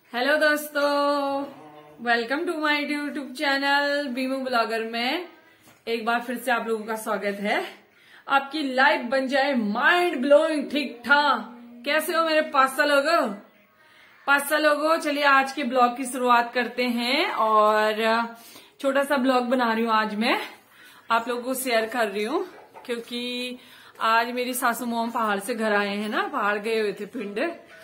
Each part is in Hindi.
हेलो दोस्तों, welcome to my YouTube channel बीमू ब्लॉगर में एक बार फिर से आप लोगों का स्वागत है। आपकी लाइफ बन जाए माइंड ब्लोइंग ठीक ठाक। कैसे हो मेरे 5 लोगों? चलिए आज के ब्लॉग की शुरुआत करते हैं और छोटा सा ब्लॉग बना रही हूँ। आज मैं आप लोगों को शेयर कर रही हूँ क्योंकि आज मेरी सासू मॉम पहाड़ से घर आए हैं ना, पहाड़ गए हुए थे पिंड।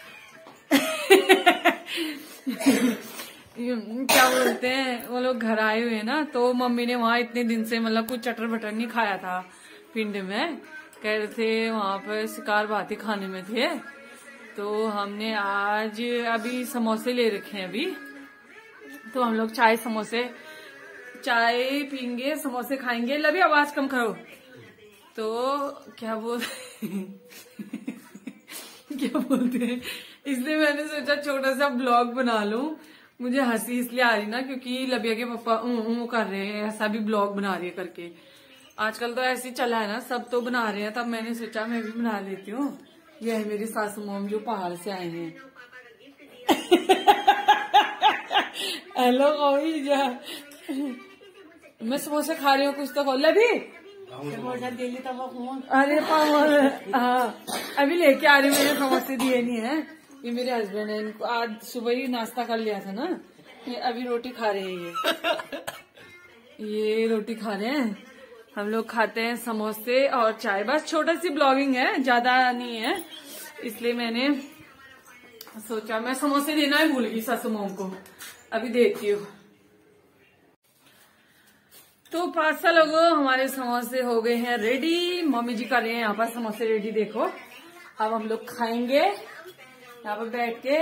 क्या बोलते हैं, वो लोग घर आए हुए हैं ना, तो मम्मी ने वहां इतने दिन से मतलब कुछ चटर बटर नहीं खाया था पिंड में। कह रहे थे वहां पर शिकार भाती खाने में थे, तो हमने आज अभी समोसे ले रखे हैं। अभी तो हम लोग चाय पीएंगे, समोसे खाएंगे। लभी आवाज कम करो। तो क्या बोलते हैं, इसलिए मैंने सोचा छोटा सा ब्लॉग बना लूं। मुझे हंसी इसलिए आ रही ना क्योंकि लबिया के पापा कर रहे हैं ऐसा भी ब्लॉग बना रही है करके। आजकल तो ऐसे ही चला है ना, सब तो बना रहे हैं, तब मैंने सोचा मैं भी बना लेती हूँ। ये है मेरी सासू मॉम जो पहाड़ से आए हैं। हेलो जा, मैं समोसे खा रही हूँ, कुछ तो खोल भी। अरे हाँ, अभी लेके आ रही हूँ, मैंने समोसे दिए नहीं है। ये मेरे हस्बैंड है, इनको आज सुबह ही नाश्ता कर लिया था ना, ये अभी रोटी खा रहे हैं। ये रोटी खा रहे हैं। हम लोग खाते हैं समोसे और चाय। बस छोटा सी ब्लॉगिंग है, ज्यादा नहीं है, इसलिए मैंने सोचा। मैं समोसे देना ही भूल गई सासू मॉम को, अभी देती हूँ। तो 5 लोगों हमारे समोसे हो गए हैं रेडी। मम्मी जी कर रहे हैं यहाँ पर समोसे रेडी। देखो अब हम लोग खाएंगे यहाँ पर बैठ के।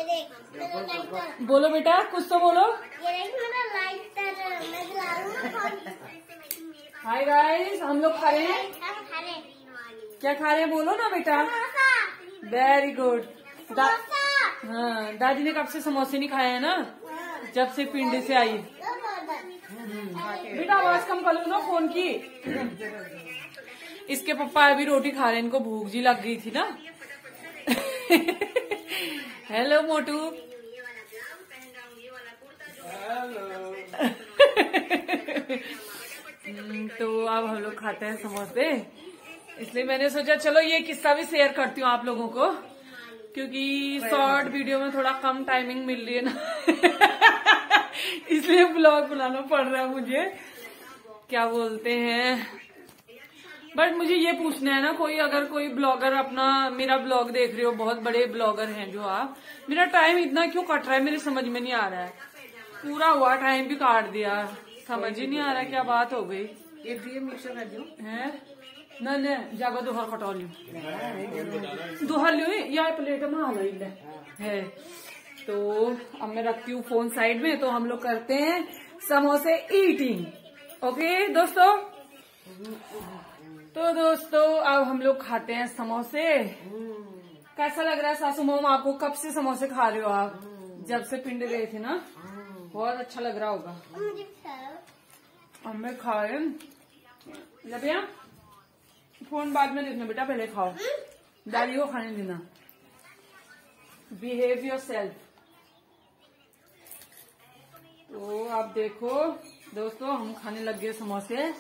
बोलो बेटा, कुछ तो बोलो। हाय गाइस, हम लोग खा रहे हैं। क्या खा रहे हैं बोलो ना बेटा। Very good. हाँ, दादी ने कब से समोसे नहीं खाए हैं ना, जब से पिंड से आई। बेटा आवाज कम कर लो ना फोन की। इसके पापा अभी रोटी खा रहे हैं, इनको भूख जी लग गई थी ना। हेलो मोटू। तो अब हम लोग खाते हैं समोसे, इसलिए मैंने सोचा चलो ये किस्सा भी शेयर करती हूँ आप लोगों को, क्योंकि शॉर्ट वीडियो में थोड़ा कम टाइमिंग मिल रही है ना। इसलिए ब्लॉग बनाना पड़ रहा है मुझे। क्या बोलते हैं, बट मुझे ये पूछना है ना, अगर कोई ब्लॉगर अपना मेरा ब्लॉग देख रहे हो, बहुत बड़े ब्लॉगर हैं जो आप, मेरा टाइम इतना क्यों कट रहा है, मेरे समझ में नहीं आ रहा है। पूरा हुआ टाइम भी काट दिया, समझ ही नहीं आ रहा क्या बात हो गई। है ना जागा दोहर कटो लियो, दोहर लियो या प्लेट में आ गई है। तो अब मैं रखती हूँ फोन साइड में, तो हम लोग करते हैं समोसे ईटिंग। ओके दोस्तों, तो दोस्तों अब हम लोग खाते हैं समोसे। कैसा लग रहा है सासू मॉम आपको? कब से समोसे खा रहे हो आप? जब से पिंड गए थे ना, बहुत अच्छा लग रहा होगा। हमें खाए। लबिया फोन बाद में देखना बेटा, पहले खाओ, दादी को खाने देना। Behave yourself. तो आप देखो दोस्तों, हम खाने लग गए समोसे।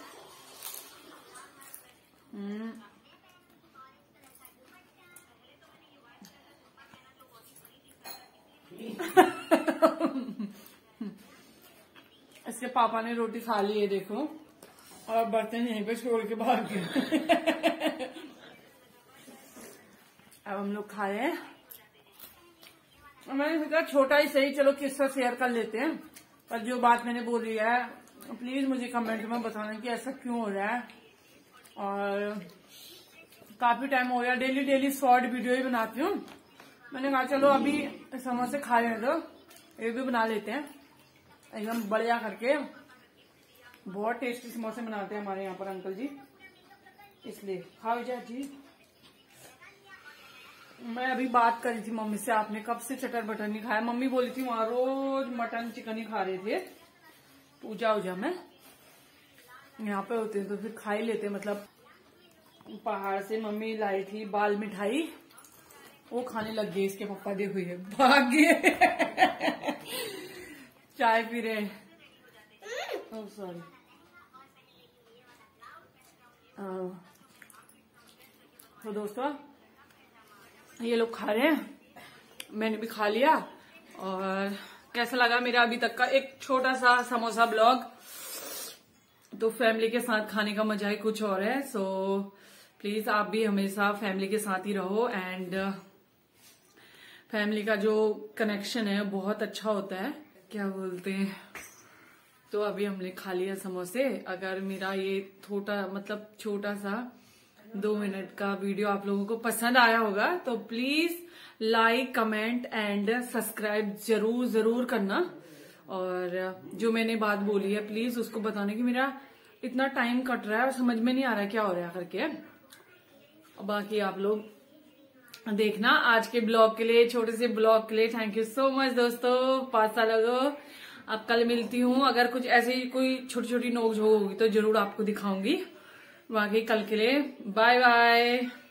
इसके पापा ने रोटी खा ली है देखो, और बर्तन यहीं पे छोड़ के भाग गए। अब हम लोग खा रहे हैं। मैंने सोचा छोटा ही सही, चलो किस्सा शेयर कर लेते हैं। पर जो बात मैंने बोली है, प्लीज मुझे कमेंट में बताना कि ऐसा क्यों हो रहा है। और काफी टाइम हो गया, डेली शॉर्ट वीडियो ही बनाती हूँ। मैंने कहा चलो अभी समोसे खा रहे हैं तो ये भी बना लेते हैं एकदम बढ़िया करके। बहुत टेस्टी समोसे बनाते हैं हमारे यहाँ पर अंकल जी, इसलिए खाओ जा जी। मैं अभी बात करी थी मम्मी से, आपने कब से चटर बटर नहीं खाया। मम्मी बोली थी वहां रोज मटन चिकन ही खा रहे थे, पूजा उजा में यहाँ पे होते हैं तो फिर खा ही लेते। मतलब पहाड़ से मम्मी लाई थी बाल मिठाई, वो खाने लग गए, इसके पापा देखो ये भाग गए। चाय पी रहे। Oh sorry. तो दोस्तों ये लोग खा रहे हैं, मैंने भी खा लिया। और कैसा लगा मेरा अभी तक का एक छोटा सा समोसा ब्लॉग। तो फैमिली के साथ खाने का मजा ही कुछ और है। सो प्लीज आप भी हमेशा फैमिली के साथ ही रहो। एंड फैमिली का जो कनेक्शन है बहुत अच्छा होता है, क्या बोलते हैं। तो अभी हमने खा लिया समोसे। अगर मेरा ये छोटा सा 2 मिनट का वीडियो आप लोगों को पसंद आया होगा तो please like, comment and subscribe जरूर करना। और जो मैंने बात बोली है प्लीज उसको बताने की मेरा इतना टाइम कट रहा है और समझ में नहीं आ रहा है क्या हो रहा है करके। बाकी आप लोग देखना आज के ब्लॉग के लिए, छोटे से ब्लॉग के लिए थैंक यू सो मच दोस्तों। 5 साल लगो। अब कल मिलती हूँ, अगर कुछ ऐसे ही कोई छोटी छोटी नोक झोंक होगी तो जरूर आपको दिखाऊंगी। बाकी कल के लिए बाय बाय।